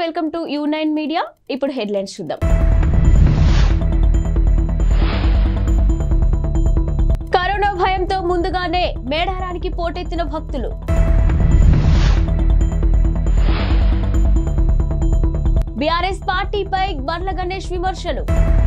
Welcome to U9 media. ఇప్పుడు headlines చూద్దాం. Corona భయంతో ముందుగానే మేడారానికి పోటెత్తిన భక్తులు. బీఆర్ఎస్ పార్టీపై బండ్ల గణేష్ విమర్శలు.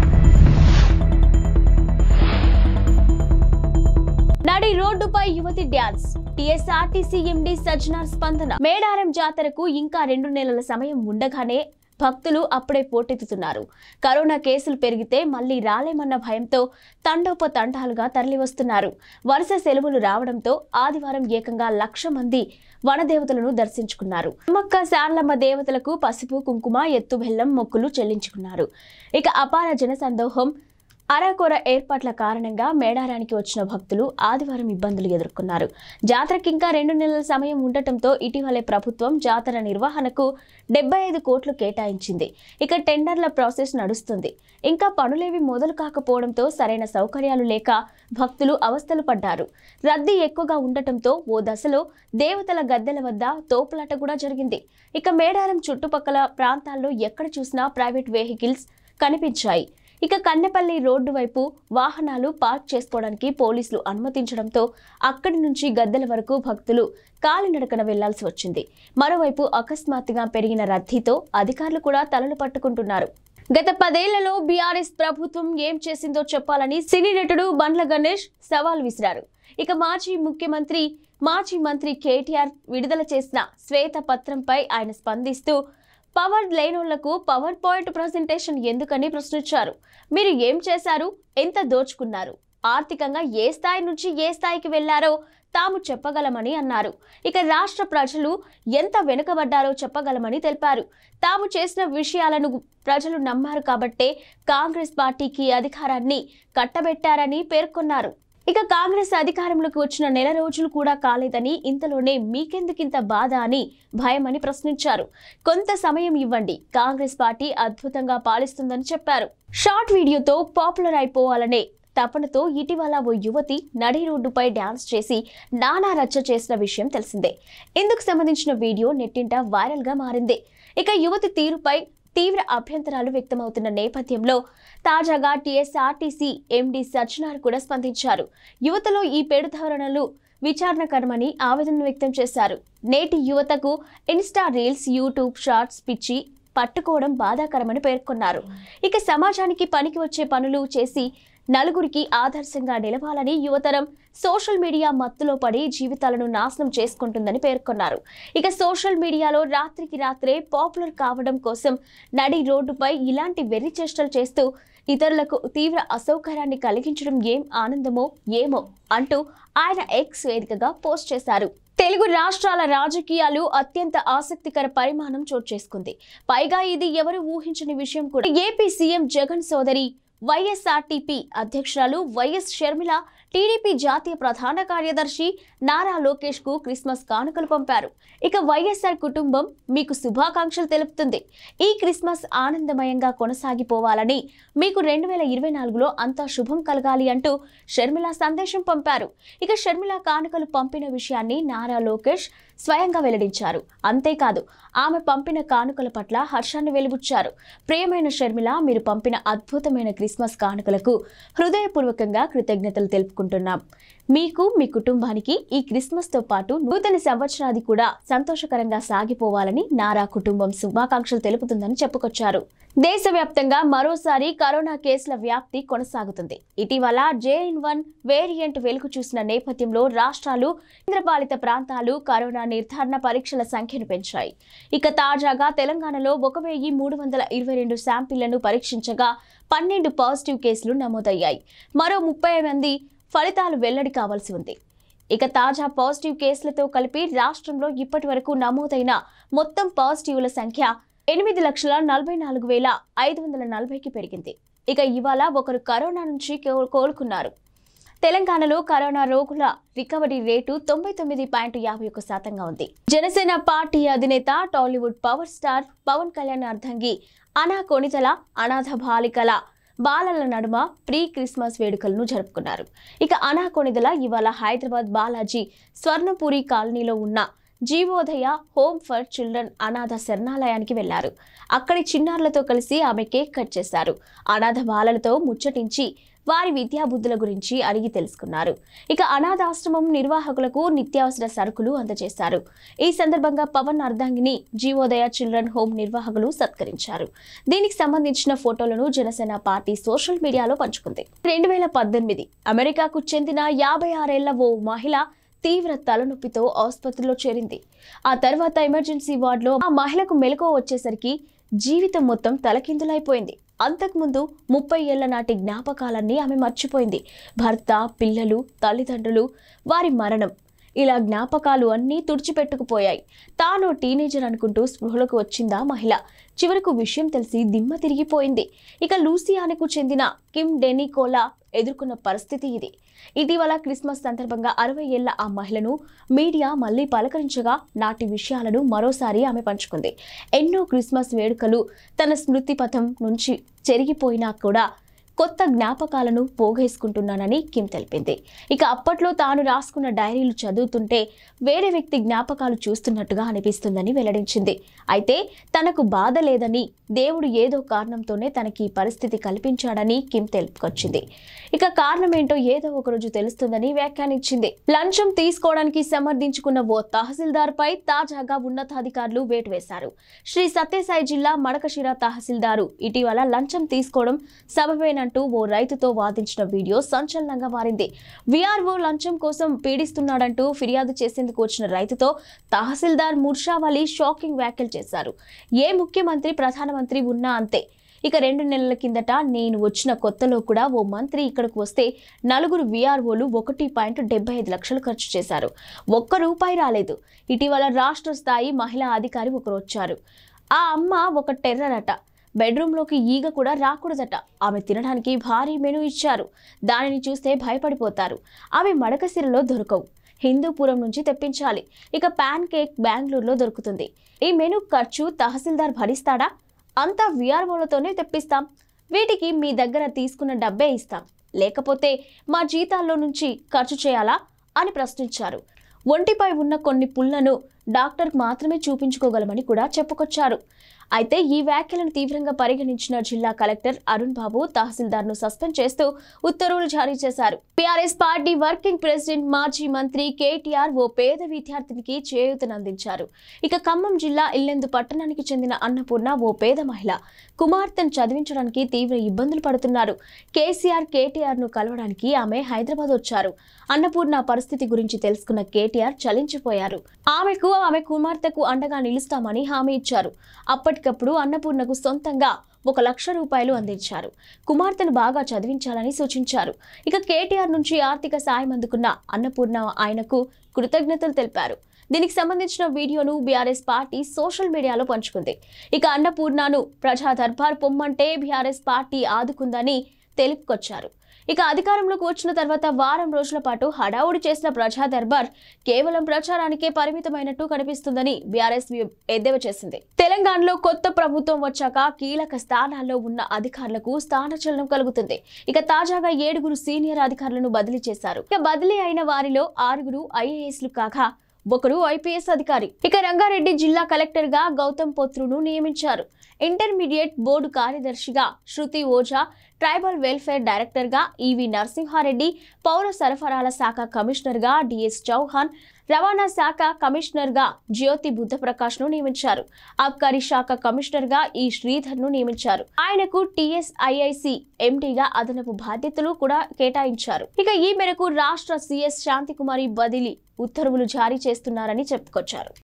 నడి రోడ్డుపై యువతి డ్యాన్స్. టీఎస్ఆర్టీసీ ఎండీ సజ్జనార్ స్పందన. మేడారం జాతరకు ఇంకా 2 నెలల సమయం ఉండగానే భక్తులు అప్పుడే పోటెత్తుతున్నారు. కరోనా కేసులు పెరిగితే మళ్లీ రాలేమన్న భయంతో తండోపతండాలుగా తరలివస్తున్నారు. వరుస సెలవులు రావడంతో ఆదివారం ఏకంగా 1,00,000 మంది వనదేవతలను దర్శించుకున్నారు. అమ్మక్క శార్లమ్మ దేవతలకు పసుపు కుంకుమ ఎత్తు బెల్లం మొక్కులు చెల్లించుకున్నారు. ఇక అపార జనసందోహం అరకొర ఏర్పాట్ల కారణంగా మేడారానికి వచ్చిన భక్తులు ఆదివారం ఇబ్బందులు ఎదుర్కొన్నారు. జాతరకి ఇంకా 2 నెలల సమయం ఉండటంతో ఇటీవలే ప్రభుత్వం జాతర నిర్వహణకు 75 కోట్లు కేటాయించింది. ఇక టెండర్ల ప్రాసెస్ నడుస్తుంది. ఇంకా పనులేవి మొదలు కాకపోవడంతో సరైన సౌకర్యాలు లేక భక్తులు అవస్థలు పడ్డారు. రద్దీ ఎక్కువగా ఉండటంతో ఓ దశలో దేవతల గద్దెల వద్ద తోపులాట కూడా జరిగింది. ఇక మేడారం చుట్టుపక్కల ప్రాంతాల్లో ఎక్కడ చూసినా ప్రైవేట్ వెహికల్స్ కనిపించాయి. ఇక కన్నెపల్లి రోడ్డు వైపు వాహనాలు పార్క్ చేసుకోవడానికి పోలీసులు అనుమతించడంతో అక్కడి నుంచి గద్దెల వరకు భక్తులు కాలినడకన వెళ్లాల్సి వచ్చింది. మరోవైపు అకస్మాత్తుగా పెరిగిన రద్దీతో అధికారులు కూడా తలలు పట్టుకుంటున్నారు. గత 10 ఏళ్లలో బీఆర్ఎస్ ప్రభుత్వం ఏం చేసిందో చెప్పాలని సినీ నటుడు బండ్ల గణేష్ సవాల్ విసిరారు. ఇక మాజీ మంత్రి కేటీఆర్ విడుదల చేసిన శ్వేత పత్రంపై ఆయన స్పందిస్తూ పవర్ లేనోళ్లకు పవర్ పాయింట్ ప్రెజెంటేషన్ ఎందుకని ప్రశ్నించారు. మీరు ఏం చేశారు, ఎంత దోచుకున్నారు, ఆర్థికంగా ఏ స్థాయి నుంచి ఏ స్థాయికి వెళ్లారో తాము చెప్పగలమని అన్నారు. ఇక రాష్ట్ర ప్రజలు ఎంత వెనుకబడ్డారో చెప్పగలమని తెలిపారు. తాము చేసిన విషయాలను ప్రజలు నమ్మారు కాబట్టే కాంగ్రెస్ పార్టీకి అధికారాన్ని కట్టబెట్టారని పేర్కొన్నారు. ఇక కాంగ్రెస్ అధికారంలోకి వచ్చిన నెల రోజులు కూడా కాలేదని, ఇంతలోనే మీకెందుకింత బాధ అని భయమని ప్రశ్నించారు. కొంత సమయం ఇవ్వండి, కాంగ్రెస్ పార్టీ అద్భుతంగా పాలిస్తుందని చెప్పారు. షార్ట్ వీడియోతో పాపులర్ అయిపోవాలనే తపనతో ఇటీవల ఓ యువతి నడి రోడ్డుపై డాన్స్ చేసి నానా రచ్చ చేసిన విషయం తెలిసిందే. ఇందుకు సంబంధించిన వీడియో నెట్టింట వైరల్ గా మారింది. ఇక యువతి తీరుపై తీవ్ర అభ్యంతరాలు వ్యక్తమవుతున్న నేపథ్యంలో తాజాగా టీఎస్ఆర్టీసీ ఎండీ సజ్జనార్ కూడా స్పందించారు. యువతలో ఈ పెడుధోరణులు విచారణకరమని ఆవేదన వ్యక్తం చేశారు. నేటి యువతకు ఇన్స్టా రీల్స్, యూట్యూబ్ షార్ట్స్ పిచ్చి పట్టుకోవడం బాధాకరమని పేర్కొన్నారు. ఇక సమాజానికి పనికి వచ్చే పనులు చేసి నలుగురికి ఆదర్శంగా నిలవాలని యువతరం సోషల్ మీడియా మత్తులో పడి జీవితాలను నాశనం చేసుకుంటుందని పేర్కొన్నారు. ఇక సోషల్ మీడియాలో రాత్రికి రాత్రే పాపులర్ కావడం కోసం నడి రోడ్డుపై ఇలాంటి వెర్రి చేష్టలు చేస్తూ ఇతరులకు తీవ్ర అసౌకర్యాన్ని కలిగించడం ఏం ఆనందమో ఏమో అంటూ ఆయన ఎక్స్ వేదికగా పోస్ట్ చేశారు. తెలుగు రాష్ట్రాల రాజకీయాలు అత్యంత ఆసక్తికర పరిమాణం చోటు చేసుకుంది. పైగా ఇది ఎవరు ఊహించని విషయం కూడా. ఏపీ సీఎం జగన్ సోదరి వైఎస్ఆర్టీపీ అధ్యక్షురాలు వైఎస్ షర్మిల టీడీపీ జాతీయ ప్రధాన కార్యదర్శి నారా లోకేష్ కు క్రిస్మస్ కానుకలు పంపారు. ఇక వైఎస్ఆర్ కుటుంబం మీకు శుభాకాంక్షలు తెలుపుతుంది. ఈ క్రిస్మస్ ఆనందమయంగా కొనసాగిపోవాలని, మీకు 2024లో అంతా శుభం కలగాలి అంటూ షర్మిల సందేశం పంపారు. ఇక షర్మిల కానుకలు పంపిన విషయాన్ని నారా లోకేష్ స్వయంగా వెల్లడించారు. అంతేకాదు ఆమె పంపిన కానుకల పట్ల హర్షాన్ని వెలిబుచ్చారు. ప్రియమైన షర్మిల, మీరు పంపిన అద్భుతమైన క్రిస్మస్ కానుకలకు హృదయపూర్వకంగా కృతజ్ఞతలు తెలుపుకుంటున్నాం. మీకు, మీ కుటుంబానికి ఈ క్రిస్మస్ తో పాటు నూతన సంవత్సరాది కూడా సంతోషకరంగా సాగిపోవాలని నారా కుటుంబం శుభాకాంక్షలు తెలుపుతుందని చెప్పుకొచ్చారు. దేశవ్యాప్తంగా మరోసారి కరోనా కేసుల వ్యాప్తి కొనసాగుతుంది. ఇటీవల JN.1 వేరియంట్ వెలుగు చూసిన నేపథ్యంలో రాష్ట్రాలు, కేంద్రపాలిత ప్రాంతాలు కరోనా నిర్ధారణ పరీక్షల సంఖ్యను పెంచాయి. ఇక తాజాగా తెలంగాణలో 1,322 శాంపిళ్లను పరీక్షించగా 12 పాజిటివ్ కేసులు నమోదయ్యాయి. మరో 30 మంది ఫలితాలు వెల్లడి కావాల్సి ఉంది. ఇక తాజా పాజిటివ్ కేసులతో కలిపి రాష్ట్రంలో ఇప్పటి వరకు నమోదైన మొత్తం పాజిటివ్ల సంఖ్య 8,44,540కి పెరిగింది. ఇక ఇవాళ ఒకరు కరోనా నుంచి కోలుకున్నారు. తెలంగాణలో కరోనా రోగుల రికవరీ రేటు 99.51% ఉంది. జనసేన పార్టీ అధినేత Tollywood power star Pawan Kalyan అర్ధంగి అనాకొనితల అనాథ బాలల నడుమ ప్రీ క్రిస్మస్ వేడుకలను జరుపుకున్నారు. ఇక అనాకొనిదల ఇవాళ హైదరాబాద్ బాలాజీ స్వర్ణపురి కాలనీలో ఉన్న జీవోదయ హోమ్ ఫర్ చిల్డ్రన్ అనాథ శరణాలయానికి వెళ్లారు. అక్కడి చిన్నారులతో కలిసి ఆమె కేక్ కట్ చేశారు. అనాథ బాలలతో ముచ్చటించి వారి విద్యాబుద్ధుల గురించి అడిగి తెలుసుకున్నారు. ఇక అనాథాశ్రమం నిర్వాహకులకు నిత్యావసర సరుకులు అందజేశారు. ఈ సందర్భంగా పవన్ అర్ధాంగిని జీవోదయ చిల్డ్రన్ హోమ్ నిర్వాహకులు సత్కరించారు. దీనికి సంబంధించిన ఫోటోలను జనసేన పార్టీ సోషల్ మీడియాలో పంచుకుంది. 2018 అమెరికాకు చెందిన 56 ఏళ్ల ఓ మహిళ తీవ్ర తలనొప్పితో ఆసుపత్రిలో చేరింది. ఆ తర్వాత ఎమర్జెన్సీ వార్డులో ఆ మహిళకు మెలకువ వచ్చేసరికి జీవితం మొత్తం తలకిందులైపోయింది. అంతకుముందు 30 ఏళ్ల నాటి జ్ఞాపకాలన్నీ ఆమె మర్చిపోయింది. భర్త, పిల్లలు, తల్లిదండ్రులు, వారి మరణం, ఇలా జ్ఞాపకాలు అన్నీ తుడిచిపెట్టుకుపోయాయి. తాను టీనేజర్ అనుకుంటూ స్పృహలకు వచ్చిందా మహిళ. చివరకు విషయం తెలిసి దిమ్మ తిరిగిపోయింది. ఇక లూసియానాకు చెందిన కిమ్ డెనికోలా ఎదుర్కొన్న పరిస్థితి ఇది. ఇటీవల క్రిస్మస్ సందర్భంగా 60 ఏళ్ల ఆ మహిళను మీడియా మళ్లీ పలకరించగా నాటి విషయాలను మరోసారి ఆమె పంచుకుంది. ఎన్నో క్రిస్మస్ వేడుకలు తన స్మృతి పథం నుంచి చెరిగిపోయినా కూడా కొత్త జ్ఞాపకాలను పోగేసుకుంటున్నానని కిమ్ తెలిపింది. ఇక అప్పట్లో తాను రాసుకున్న డైరీలు చదువుతుంటే వేరే వ్యక్తి జ్ఞాపకాలు చూస్తున్నట్టుగా అనిపిస్తుందని వెల్లడించింది. అయితే తనకు బాధ లేదని, దేవుడు ఏదో కారణంతోనే తనకి పరిస్థితి కల్పించాడని కిమ్ తెలుపుకొచ్చింది. ఇక కారణం ఏంటో ఏదో ఒకరోజు తెలుస్తుందని వ్యాఖ్యానించింది. లంచం తీసుకోవడానికి సమర్థించుకున్న ఓ తహసీల్దార్ పై తాజాగా ఉన్నతాధికారులు వేటు వేశారు. శ్రీ సత్యసాయి జిల్లా మడకశిర తహసీల్దారు ఇటీవల లంచం తీసుకోవడం సబబేనంటూ ఓ రైతుతో వాదించిన వీడియో సంచలనంగా మారింది. వీఆర్ఓ లంచం కోసం పీడిస్తున్నాడంటూ ఫిర్యాదు చేసేందుకు వచ్చిన రైతుతో తహసీల్దార్ ముర్షావలి షాకింగ్ వ్యాఖ్యలు చేశారు. ఏ ముఖ్యమంత్రి, ప్రధానమంత్రి ఉన్నా అంతే. ఇక 2 నెలల కిందట నేను వచ్చిన కొత్తలో కూడా ఓ మంత్రి ఇక్కడకు వస్తే 4 వీఆర్ఓలు 1.75 లక్షలు ఖర్చు చేశారు. ఒక్క రూపాయి రాలేదు. ఇటీవల రాష్ట్ర స్థాయి మహిళా అధికారి ఒకరు వచ్చారు. ఆ అమ్మ ఒక టెర్రర్ అట. బెడ్రూమ్లోకి ఈగ కూడా రాకూడదట. ఆమె తినడానికి భారీ మెనూ ఇచ్చారు. దానిని చూస్తే భయపడిపోతారు. ఆమె మడకసిరలో దొరకవు, హిందూపురం నుంచి తెప్పించాలి. ఇక ప్యాన్ కేక్ బెంగళూరులో దొరుకుతుంది. ఈ మెనూ ఖర్చు తహసీల్దార్ భరిస్తాడా? అంతా వీఆర్ఓలతోనే తెప్పిస్తాం. వీటికి మీ దగ్గర తీసుకున్న డబ్బే ఇస్తాం, లేకపోతే మా జీతాల్లో నుంచి ఖర్చు చేయాలా అని ప్రశ్నించారు. ఒంటిపై ఉన్న కొన్ని పుళ్లను డాక్టర్కు మాత్రమే చూపించుకోగలమని కూడా చెప్పుకొచ్చారు. అయితే ఈ వ్యాఖ్యలను తీవ్రంగా పరిగణించిన జిల్లా కలెక్టర్ అరుణ్ బాబు తహసీల్దార్ను సస్పెండ్ చేస్తూ ఉత్తర్వులు జారీ చేశారు. టీఆర్ఎస్ పార్టీ వర్కింగ్ ప్రెసిడెంట్ మాజీ మంత్రి కేటీఆర్ ఓ పేద విద్యార్థినికి చేయూతనందించారు. ఇక ఖమ్మం జిల్లా ఇల్లెందు పట్టణానికి చెందిన అన్నపూర్ణ ఓ పేద మహిళ కుమార్తెను చదివించడానికి తీవ్ర ఇబ్బందులు పడుతున్నారు. కేటీఆర్ ను కలవడానికి ఆమె హైదరాబాద్ వచ్చారు. అన్నపూర్ణ పరిస్థితి గురించి తెలుసుకున్న కేటీఆర్ చలించిపోయారు. ఆమె కుమార్తెకు అండగా నిలుస్తామని హామీ ఇచ్చారు. అప్పటికప్పుడు అన్నపూర్ణకు సొంతంగా 1 లక్ష రూపాయలు అందించారు. కుమార్తెను బాగా చదివించాలని సూచించారు. ఇక కేటీఆర్ నుంచి ఆర్థిక సాయం అందుకున్న అన్నపూర్ణ ఆయనకు కృతజ్ఞతలు తెలిపారు. దీనికి సంబంధించిన వీడియోను బీఆర్ఎస్ పార్టీ సోషల్ మీడియాలో పంచుకుంది. ఇక అన్నపూర్ణను ప్రజా దర్బార్ పొమ్మంటే బీఆర్ఎస్ పార్టీ ఆదుకుందని తెలుపుకొచ్చారు. ఇక అధికారంలోకి వచ్చిన తర్వాత వారం రోజుల పాటు హడావుడి చేసిన ప్రజా దర్బార్ కేవలం ప్రచారానికే పరిమితమైనట్టు కనిపిస్తుందని బీఆర్ఎస్ ఎద్దేవా చేసింది. తెలంగాణలో కొత్త ప్రభుత్వం వచ్చాక కీలక స్థానాల్లో ఉన్న అధికారులకు స్థానచలనం కలుగుతుంది. ఇక తాజాగా 7 సీనియర్ అధికారులను బదిలీ చేశారు. ఇక బదిలీ అయిన వారిలో 6 ఐఏఎస్లు కాగా 1 ఐపీఎస్ అధికారి. ఇక రంగారెడ్డి జిల్లా కలెక్టర్ గా గౌతమ్ పొత్రును నియమించారు. ఇంటర్మీడియట్ బోర్డు కార్యదర్శిగా Shruti Ojha, tribal welfare director గా ఈవి నరసింహారెడ్డి, పౌర సరఫరాల శాఖ కమిషనర్ గా డిఎస్ చౌహాన్, రవాణా శాఖ కమిషనర్ గా జ్యోతి బుద్ధప్రకాష్ ను నియమించారు. అబ్కారీ శాఖ కమిషనర్ గా ఈ శ్రీధర్ ను నియమించారు. ఆయనకు టీఎస్ఐఐసి ఎండీగా అదనపు బాధ్యతలు కూడా కేటాయించారు. ఇక ఈ మేరకు రాష్ట్ర సీఎస్ శాంతికుమారి బదిలీ ఉత్తర్వులు జారీ చేస్తున్నారని చెప్పుకొచ్చారు.